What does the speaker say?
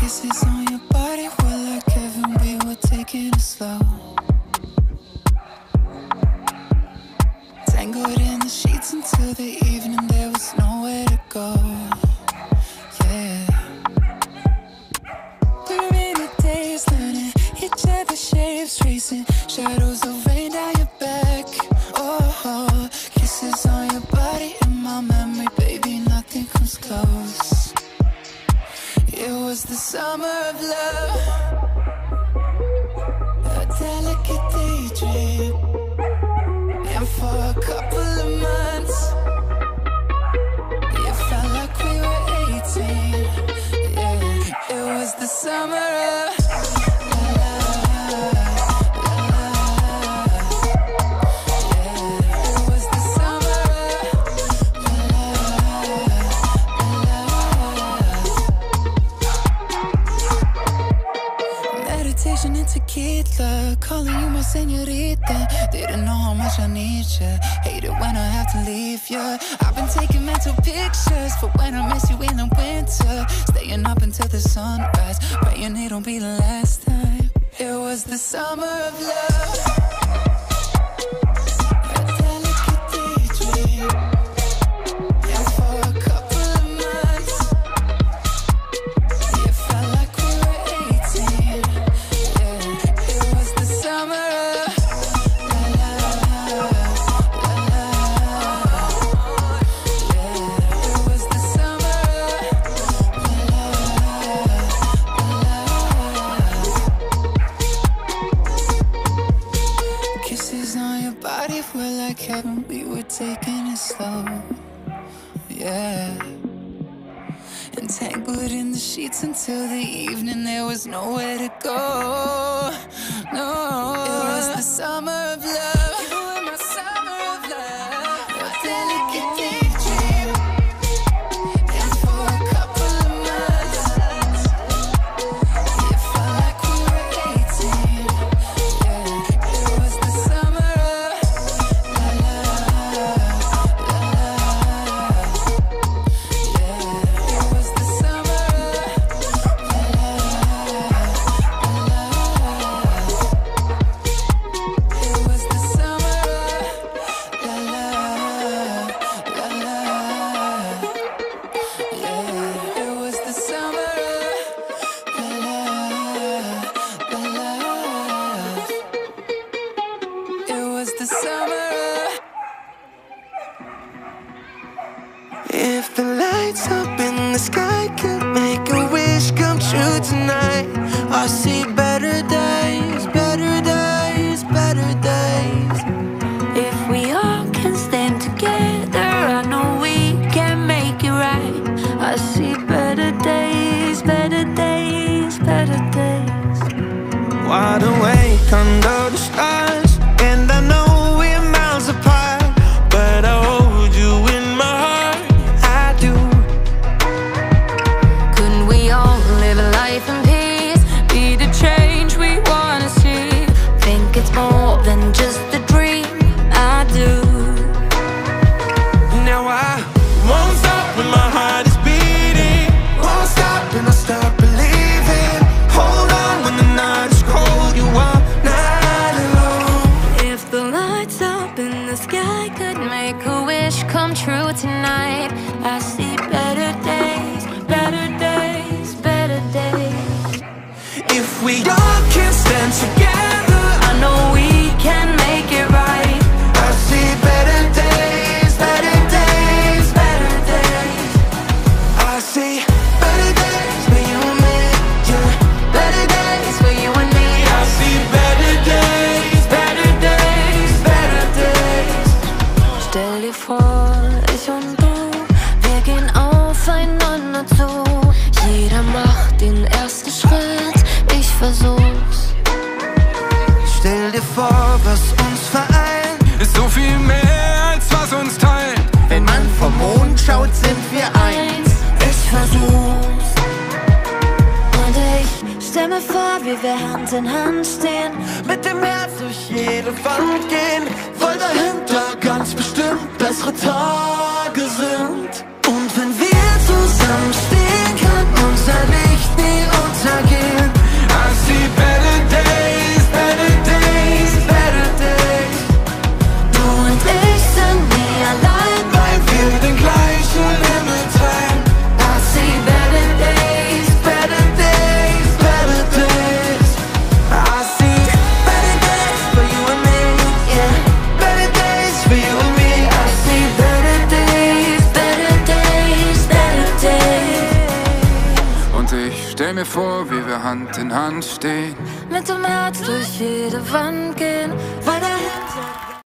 Kisses on your body were like heaven, we were taking it slow. Tangled in the sheets until the evening, there was nowhere to go. Yeah. Through many days learning each other's shapes, tracing shadows of rain down your back. Oh, kisses on your body in my memory, baby, nothing comes close. It was the summer of love, a delicate daydream. And for a couple of months, it felt like we were 18. Yeah, it was the summer of and tequila, calling you my señorita. Didn't know how much I need you. Hate it when I have to leave you. I've been taking mental pictures for when I miss you in the winter. Staying up until the sunrise, praying it don't be the last time. It was the summer of love, a delicate daydream. And for a couple of months, it felt like we were 18. We're like heaven, we were taking it slow. Yeah. Entangled in the sheets until the evening, there was nowhere to go. No, it was the summer of love. You were my summer of love, a delicate daydream. And for a couple of months, it felt like we were 18. Yeah, it was the summer of if the lights up in the sky could make a wish come true tonight, I see better days, better days, better days. If we all can stand together, I know we can make it right. I see better days, better days, better days. Wide awake under the stars, and I know we're miles apart, but I hold you in my heart, I do. Couldn't we all live a life in peace, be the change we wanna see? Think it's more than just a dream, I do. Now I won't stop when my heart is beating, won't stop when I start believing. Hold on when the night is cold, you are not alone. If the lights up in the sky could make a wish come true tonight, I see better days, better days, better days. If we all can stand together, I know we can make it right. I see better days, better days, better days. I see better days for you and me, yeah. Better days for you and me. I see better days, better days, better days. Stell dir vor, ich und du, wir gehen aufeinander zu. Jeder macht den ersten Schritt, ich versuch's. Stell dir vor, was uns vereint, ist so viel mehr als was uns teilt. Wenn man vom Mond schaut, sind wir eins. Ich versuch's. Und ich stell mir vor, wie wir Hand in Hand stehen, Mit dem Herz durch jede Wand gehen, weil dahinter ganz bestimmt bessere Tage sind. und wenn wir zusammenstehen, kann unser Licht nie untergehen. mir vor, wie wir Hand in Hand stehen, mit dem Herz durch jede Wand gehen, weil der Hit